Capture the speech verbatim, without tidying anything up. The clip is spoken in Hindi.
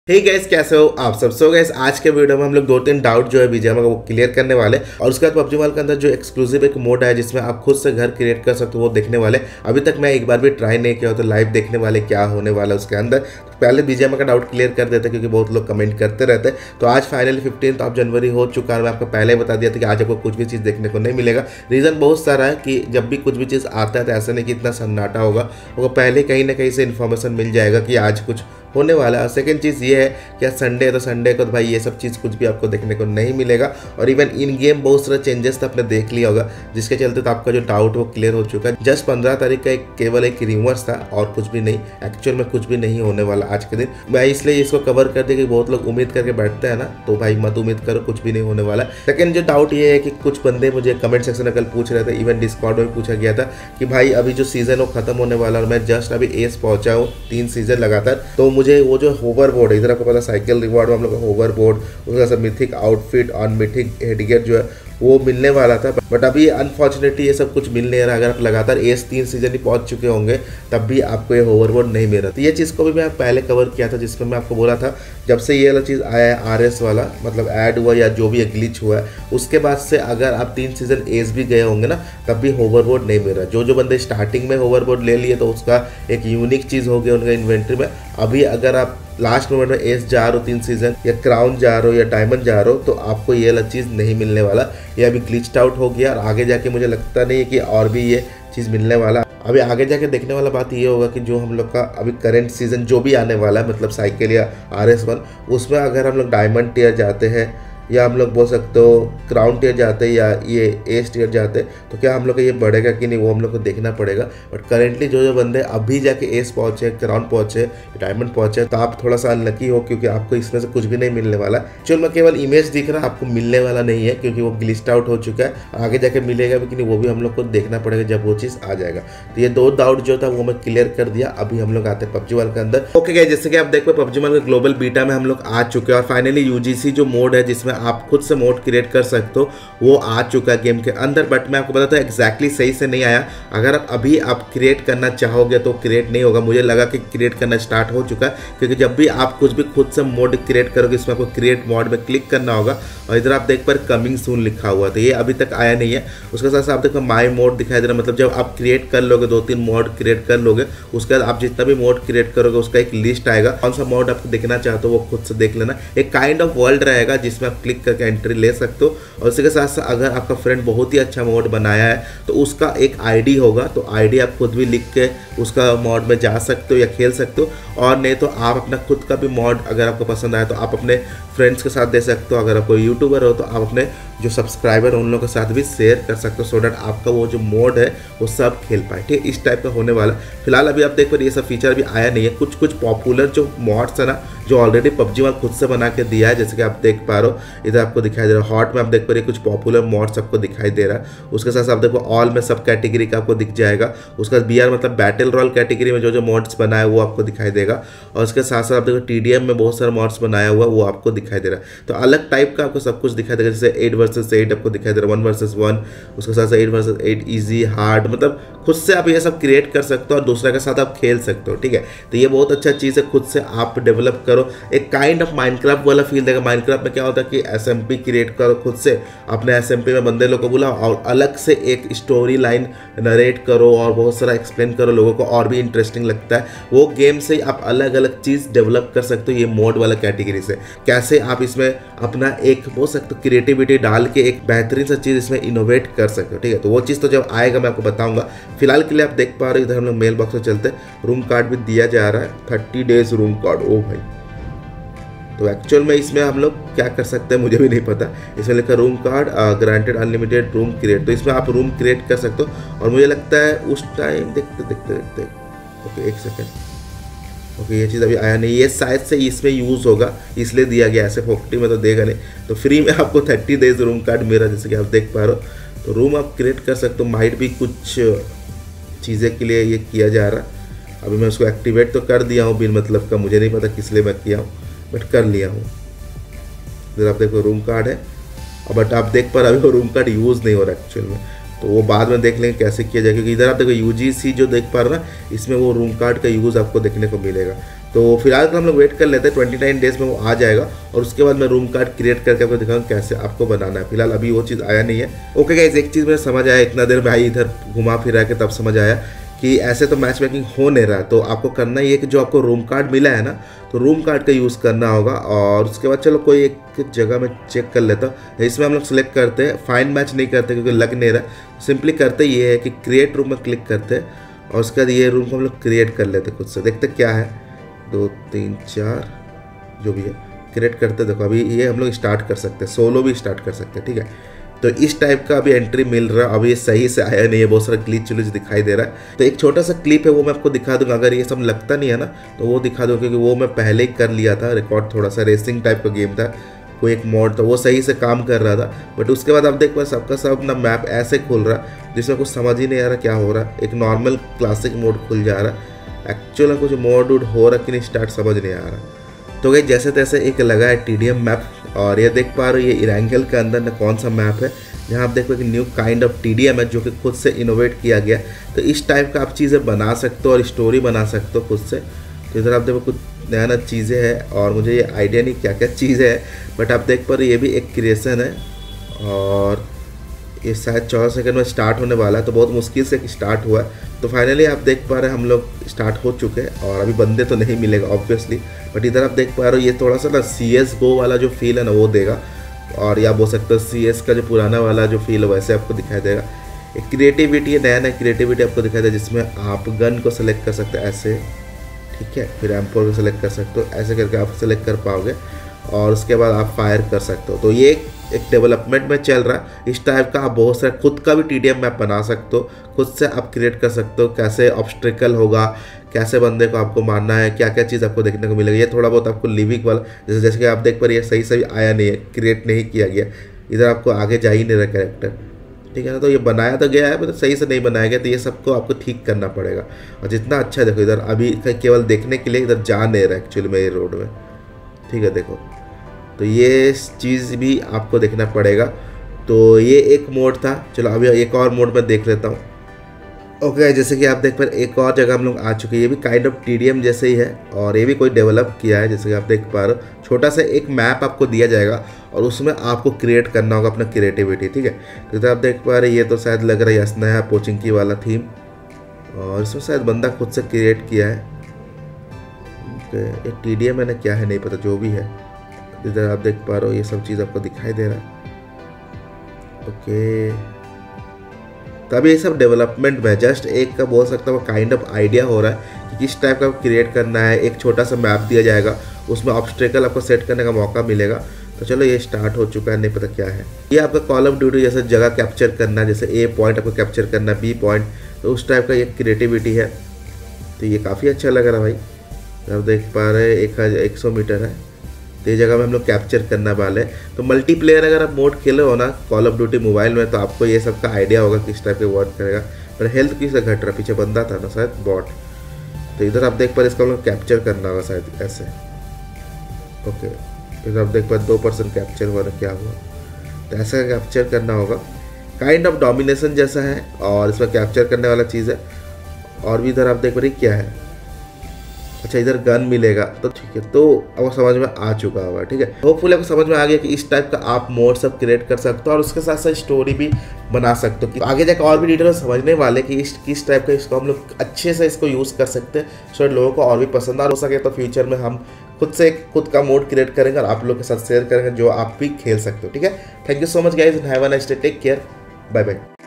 हे hey गाइस, कैसे हो आप सब। सो गाइस, आज के वीडियो में हम लोग दो तीन डाउट जो है बीजीएमआई का वो क्लियर करने वाले और उसके बाद पबजी मोबाइल के अंदर जो एक्सक्लूसिव एक मोड है जिसमें आप खुद से घर क्रिएट कर सकते हो वो देखने वाले। अभी तक मैं एक बार भी ट्राई नहीं किया हो तो लाइव देखने वाले क्या होने वाला उसके अंदर। तो पहले बीजीएमआई का डाउट क्लियर कर देते क्योंकि बहुत लोग कमेंट करते रहते। तो आज फाइनली फिफ्टीन ऑफ जनवरी हो चुका है। मैं आपको पहले ही बता दिया था कि आज आपको कुछ भी चीज़ देखने को नहीं मिलेगा। रीज़न बहुत सारा है कि जब भी कुछ भी चीज़ आता है तो ऐसा नहीं कि इतना सन्नाटा होगा, वो पहले कहीं ना कहीं से इन्फॉर्मेशन मिल जाएगा कि आज कुछ होने वाला है। सेकेंड चीज़ ये है कि संडे है तो संडे को तो भाई ये सब चीज़ कुछ भी आपको देखने को नहीं मिलेगा। और इवन इन गेम बहुत सारा चेंजेस तो आपने देख लिया होगा जिसके चलते तो आपका जो डाउट वो क्लियर हो चुका है। जस्ट पंद्रह तारीख का एक केवल एक रिमर्स था और कुछ भी नहीं, एक्चुअल में कुछ भी नहीं होने वाला आज के दिन। मैं इसलिए इसको कवर कर दिया कि बहुत लोग उम्मीद करके बैठते हैं ना, तो भाई मत उम्मीद करो, कुछ भी नहीं होने वाला। सेकेंड जो डाउट ये है कि कुछ बंदे मुझे कमेंट सेक्शन में कल पूछ रहे थे, इवन डिस्कॉर्ड में पूछा गया था कि भाई अभी जो सीजन वो खत्म होने वाला और मैं जस्ट अभी एस पहुंचा हूँ तीन सीजन लगातार, तो मुझे वो जो होवर बोर्ड है, इधर आपको पता साइकिल रिवॉर्ड में हम लोग का होवर बोर्ड, उसका सब मिथिक आउटफिट और मिथिक हेडगियर जो है वो मिलने वाला था। बट अभी अनफॉर्चुनेटली ये सब कुछ मिल नहीं रहा। अगर आप लगातार एस तीन सीजन ही पहुंच चुके होंगे तब भी आपको ये होवरबोर्ड नहीं मिल रहा। तो ये चीज़ को भी मैं पहले कवर किया था जिसमें मैं आपको बोला था जब से ये वाला चीज़ आया है आर एस वाला, मतलब ऐड हुआ या जो भी ग्लिच हुआ है, उसके बाद से अगर आप तीन सीजन एस भी गए होंगे ना तब भी होवरबोर्ड नहीं मिल रहा। जो जो बंदे स्टार्टिंग में होवरबोर्ड ले लिए तो उसका एक यूनिक चीज़ हो गया उनका इन्वेंट्री में। अभी अगर आप लास्ट मोमेंट में एस जा रहे हो तीन सीजन या क्राउन जा रहे हो या डायमंड जा रहे हो तो आपको ये वाला चीज़ नहीं मिलने वाला। ये अभी ग्लिच्ड आउट हो गया और आगे जाके मुझे लगता नहीं है कि और भी ये चीज़ मिलने वाला। अभी आगे जाके देखने वाला बात ये होगा कि जो हम लोग का अभी करंट सीजन जो भी आने वाला है, मतलब साइकिल या आर एस वन, उसमें अगर हम लोग डायमंड टियर जाते हैं या हम लोग बोल सकते हो क्राउन टियर जाते हैं या ये एस टियर जाते हैं तो क्या हम लोग का ये बढ़ेगा कि नहीं वो हम लोग को देखना पड़ेगा। बट करेंटली जो जो बंदे अभी जाके एस पहुँचे, क्राउन पहुँचे, डायमंड पहुँचे तो आप थोड़ा सा अनलकी हो क्योंकि आपको इसमें से कुछ भी नहीं मिलने वाला। चलो मैं केवल इमेज दिख रहा, आपको मिलने वाला नहीं है क्योंकि वो ग्लिच्ड आउट हो चुका है। आगे जाके मिलेगा भी कि नहीं वो भी हम लोग को देखना पड़ेगा जब वो चीज़ आ जाएगा। तो ये दो डाउट जो था वो मैं क्लियर कर दिया। अभी हम लोग आते हैं पबजी वर्ल्ड के अंदर। ओके गाइस, जैसे कि आप देख पाए पबजी वर्ल्ड के ग्लोबल बीटा में हम लोग आ चुके हैं और फाइनली यूजीसी जो मोड है जिसमें आप खुद से मोड क्रिएट कर सकते हो वो आ चुका है गेम के अंदर। बट मैं आपको बताता हूँ एग्जैक्टली सही से नहीं आया। अगर आप अभी आप क्रिएट करना चाहोगे तो क्रिएट नहीं होगा। मुझे लगा कि क्रिएट करना स्टार्ट हो चुका है क्योंकि जब भी आप कुछ भी खुद से मोड क्रिएट करोगे इसमें आपको क्रिएट मोड में क्लिक करना होगा और इधर आप देख पर कमिंग सून लिखा हुआ था, ये अभी तक आया नहीं है। उसके साथ साथ आप देखो माई मोड दिखाई दे रहा है, मतलब जब आप क्रिएट कर लोगे दो तीन मोड क्रिएट कर लोगे उसके बाद आप जितना भी मोड क्रिएट करोगे उसका एक लिस्ट आएगा। कौन सा मोड आपको देखना चाहते हो वो खुद से देख लेना। एक काइंड ऑफ वर्ल्ड रहेगा जिसमें आप क्लिक करके एंट्री ले सकते हो और उसके साथ साथ अगर आपका फ्रेंड बहुत ही अच्छा मोड बनाया है तो उसका एक आईडी होगा, तो आईडी आप खुद भी लिख के उसका मोड में जा सकते हो या खेल सकते हो। और नहीं तो आप अपना खुद का भी मोड अगर आपको पसंद आए तो आप अपने फ्रेंड्स के साथ दे सकते हो। अगर आप कोई यूट्यूबर हो तो आप अपने जो सब्सक्राइबर उन लोगों के साथ भी शेयर कर सकते हो सो डैट आपका वो जो मोड है वो सब खेल पाए। ठीक है, इस टाइप का होने वाला। फिलहाल अभी आप देख पर ये सब फीचर भी आया नहीं है। कुछ कुछ पॉपुलर जो मॉड्स है ना जो ऑलरेडी पबजी में खुद से बना के दिया है, जैसे कि आप देख पा रहे हो इधर आपको दिखाई दे रहा है हॉट में आप देख पा रहे कुछ पॉपुलर मॉड्स आपको दिखाई दे रहा है। उसके साथ आप देखो ऑल में सब कैटेगरी का आपको दिख जाएगा। उसका बी आर मतलब बैटल रॉयल कैटेगरी में जो जो मॉड्स बनाया वो आपको दिखाई देगा। और उसके साथ साथ आप देखो टीडीएम में बहुत सारे मॉड्स बनाया हुआ वो आपको दिखाई दे रहा है। तो अलग टाइप का आपको सब कुछ दिखाई देगा, जैसे एट वर्सेस एट आपको दिखाई दे रहा है, वन वर्सेस वन, उसके साथ साथ eight versus eight easy hard, मतलब खुद से आप ये सब क्रिएट कर सकते हो और दूसरे के साथ आप खेल सकते हो। ठीक है, तो ये बहुत अच्छा चीज़ है, खुद से आप डेवलप करो। एक काइंड ऑफ माइनक्राफ्ट वाला फील देगा। माइनक्राफ्ट में क्या होता है कि एसएमपी क्रिएट करो खुद से, अपने एसएमपी में बंदे लोग को बुलाओ और अलग से एक स्टोरी लाइन नरेट करो और बहुत सारा एक्सप्लेन करो लोगों को, और भी इंटरेस्टिंग लगता है। वो गेम से आप अलग अलग चीज़ डेवलप कर सकते हो ये मोड वाला कैटेगरी से। कैसे आप इसमें अपना एक बोल सकते हो क्रिएटिविटी डाल के एक बेहतरीन सा चीज़ इसमें इनोवेट कर सकते हो। ठीक है, तो वो चीज़ तो जब आएगा मैं आपको बताऊंगा। फिलहाल के लिए आप देख पा रहे हो इधर हम लोग मेल बॉक्स में चलते, रूम कार्ड भी दिया जा रहा है, थर्टी डेज रूम कार्ड। ओ भाई, तो एक्चुअल में इसमें हम लोग क्या कर सकते हैं मुझे भी नहीं पता। इसमें लिखा room card granted unlimited room create, तो इसमें आप रूम क्रिएट कर सकते हो। और मुझे लगता है उस टाइम देखते देखते देखते ओके एक सेकेंड, ओके ये चीज़ अभी आया नहीं, ये शायद से इसमें यूज़ होगा इसलिए दिया गया, ऐसे फोर्टी में तो देगा नहीं। तो फ्री में आपको थर्टी डेज रूम कार्ड मिला जैसे कि आप देख पा रहे हो। तो रूम आप क्रिएट कर सकते हो। माइट भी कुछ चीज़ें के लिए ये किया जा रहा है। अभी मैं उसको एक्टिवेट तो कर दिया हूँ बिन मतलब का, मुझे नहीं पता किस लिए मैं किया हूँ बट कर लिया हूँ। इधर आप देखो रूम कार्ड है, बट आप देख पा रहे हो रूम कार्ड यूज़ नहीं हो रहा एक्चुअल में, तो वो बाद में देख लेंगे कैसे किया जाए। क्योंकि इधर आप देखो यूजीसी जो देख पा रहे हो ना इसमें वो रूम कार्ड का यूज़ आपको देखने को मिलेगा। तो फिलहाल हम लोग वेट कर लेते हैं, ट्वेंटी नाइन डेज में वो आ जाएगा और उसके बाद मैं रूम कार्ड क्रिएट करके आपको दिखाऊंगा कैसे आपको बनाना है। फिलहाल अभी वो चीज़ आया नहीं है। ओके गाइस, एक चीज़ मुझे समझ आया, इतना देर भाई इधर घुमा फिरा के तब समझ आया कि ऐसे तो मैच मेकिंग हो नहीं रहा। तो आपको करना ये कि जो आपको रूम कार्ड मिला है ना, तो रूम कार्ड का यूज़ करना होगा। और उसके बाद चलो कोई एक जगह में चेक कर लेता हूँ। इसमें हम लोग सेलेक्ट करते हैं, फाइंड मैच नहीं करते क्योंकि लग नहीं रहा। सिंपली करते ये है कि क्रिएट रूम में क्लिक करते हैं और उसके बाद ये रूम को हम लोग क्रिएट कर लेते खुद से। देखते क्या है, दो तीन चार जो भी है क्रिएट करते। देखो अभी ये हम लोग स्टार्ट कर सकते हैं, सोलो भी स्टार्ट कर सकते हैं, ठीक है। तो इस टाइप का अभी एंट्री मिल रहा है। अभी ये सही से आया नहीं है, बहुत सारा ग्लिच विच दिखाई दे रहा है। तो एक छोटा सा क्लिप है वो मैं आपको दिखा दूंगा, अगर ये सब लगता नहीं है ना तो वो दिखा दूंगा, क्योंकि वो मैं पहले ही कर लिया था रिकॉर्ड। थोड़ा सा रेसिंग टाइप का गेम था, कोई एक मोड था, वो सही से काम कर रहा था। बट उसके बाद आप देख पाए सबका सब अपना मैप ऐसे खुल रहा है जिसमें कुछ समझ ही नहीं आ रहा क्या हो रहा है। एक नॉर्मल क्लासिक मोड खुल जा रहा है, एक्चुअल कुछ मोड वोड हो रहा कि नहीं स्टार्ट समझ नहीं आ रहा। तो गई जैसे तैसे एक लगा है टी डी एम मैप, और ये देख पा रहे हो ये इरेंगल के अंदर ना कौन सा मैप है, जहाँ आप देखो कि new kind of T D M है जो कि खुद से इनोवेट किया गया। तो इस टाइप का आप चीज़ें बना सकते हो और स्टोरी बना सकते हो खुद से। तो इधर आप देखो कुछ नया नया चीज़ें हैं और मुझे ये आइडिया नहीं क्या क्या चीज़ें हैं, बट आप देख पा रहे ये भी एक क्रिएशन है और ये शायद चौदह सेकंड में स्टार्ट होने वाला है। तो बहुत मुश्किल से स्टार्ट हुआ है। तो फाइनली आप देख पा रहे हैं हम लोग स्टार्ट हो चुके हैं और अभी बंदे तो नहीं मिलेगा ऑब्वियसली, बट इधर आप देख पा रहे हो ये थोड़ा सा ना सी एस गो वाला जो फील है ना वो देगा, और या बोल सकते हो सी एस का जो पुराना वाला जो फील है वैसे आपको दिखाई देगा। एक क्रिएटिविटी है, नया नया क्रिएटिविटी आपको दिखाई देगा, जिसमें आप गन को सेलेक्ट कर सकते हैं ऐसे, ठीक है, फिर एम फोर को सेलेक्ट कर सकते हो, ऐसे करके आप सेलेक्ट कर पाओगे और उसके बाद आप फायर कर सकते हो। तो ये एक डेवलपमेंट में चल रहा है। इस टाइप का आप बहुत सारा खुद का भी टी डी एम मैप बना सकते हो, खुद से आप क्रिएट कर सकते हो, कैसे ऑब्स्ट्रिकल होगा, कैसे बंदे को आपको मारना है, क्या क्या चीज़ आपको देखने को मिलेगा। ये थोड़ा बहुत आपको लिविंग वाला जैसे जैसे कि आप देख पा रहे ये सही सही आया नहीं है, क्रिएट नहीं किया गया, इधर आपको आगे जा ही नहीं रहा कैरेक्टर, ठीक है ना। तो ये बनाया तो गया है मतलब सही से नहीं बनाया गया, तो ये सबको आपको ठीक करना पड़ेगा। और जितना अच्छा देखो इधर अभी केवल देखने के लिए इधर जा नहीं रहा एक्चुअली में ये रोड में, ठीक है। देखो तो ये चीज़ भी आपको देखना पड़ेगा। तो ये एक मोड था, चलो अभी एक और मोड में देख लेता हूँ। ओके, जैसे कि आप देख पा रहे एक और जगह हम लोग आ चुके हैं, ये भी kind of T D M जैसे ही है और ये भी कोई डेवलप किया है। जैसे कि आप देख पा रहे हो छोटा सा एक मैप आपको दिया जाएगा और उसमें आपको क्रिएट करना होगा अपना क्रिएटिविटी, ठीक है। तो आप देख पा रहे ये तो शायद लग रहा है यस नया पोचिंकी वाला थीम, और इसमें शायद बंदा खुद से क्रिएट किया है। ओके, ये टी डी एम मैंने क्या है नहीं पता, जो भी है। इधर आप देख पा रहे हो ये सब चीज़ आपको दिखाई दे रहा है। ओके, तो अभी ये सब डेवलपमेंट में जस्ट एक का बोल सकता हूँ काइंड ऑफ आइडिया हो रहा है कि किस टाइप का क्रिएट करना है। एक छोटा सा मैप दिया जाएगा, उसमें ऑब्स्ट्रिकल आपको सेट करने का मौका मिलेगा। तो चलो ये स्टार्ट हो चुका है, नहीं पता क्या है। ये आपका कॉल ऑफ ड्यूटी जैसे जगह कैप्चर करना, जैसे ए पॉइंट आपको कैप्चर करना, बी पॉइंट, तो उस टाइप का ये क्रिएटिविटी है। तो ये काफ़ी अच्छा लग रहा है भाई। आप देख पा रहे एक एक सौ मीटर है, तो ये जगह में हम लोग कैप्चर करने वाले हैं। तो मल्टीप्लेयर अगर आप मोड खेले हो ना कॉल ऑफ ड्यूटी मोबाइल में, तो आपको ये सब का आइडिया होगा किस टाइप के वर्क करेगा। पर हेल्थ किससे घट रहा, पीछे बंदा था ना शायद बॉट। तो इधर आप देख पा इसका हम लोग कैप्चर करना होगा शायद ऐसे। ओके, इधर आप देख पा दो परसेंट कैप्चर हुआ ना, क्या हुआ, तो ऐसा कैप्चर करना होगा। काइंड ऑफ डोमिनेशन जैसा है और इसमें कैप्चर करने वाला चीज़ है। और भी इधर आप देख पा रही क्या है, अच्छा इधर गन मिलेगा, तो ठीक है। तो आपको समझ में आ चुका होगा, ठीक है। होपफुली आपको समझ में आ गया कि इस टाइप का आप मोड सब क्रिएट कर सकते हो और उसके साथ साथ स्टोरी भी बना सकते हो। आगे जाकर और भी डिटेल में समझने वाले कि इस किस टाइप का इसको हम लोग अच्छे से इसको यूज़ कर सकते हैं, सो लोगों को और भी पसंद आ हो सके। तो फ्यूचर में हम खुद से खुद का मोड क्रिएट करेंगे और आप लोग के साथ शेयर करेंगे जो आप भी खेल सकते हो, ठीक है। Thank you so much guys, have a nice day, take care, bye bye.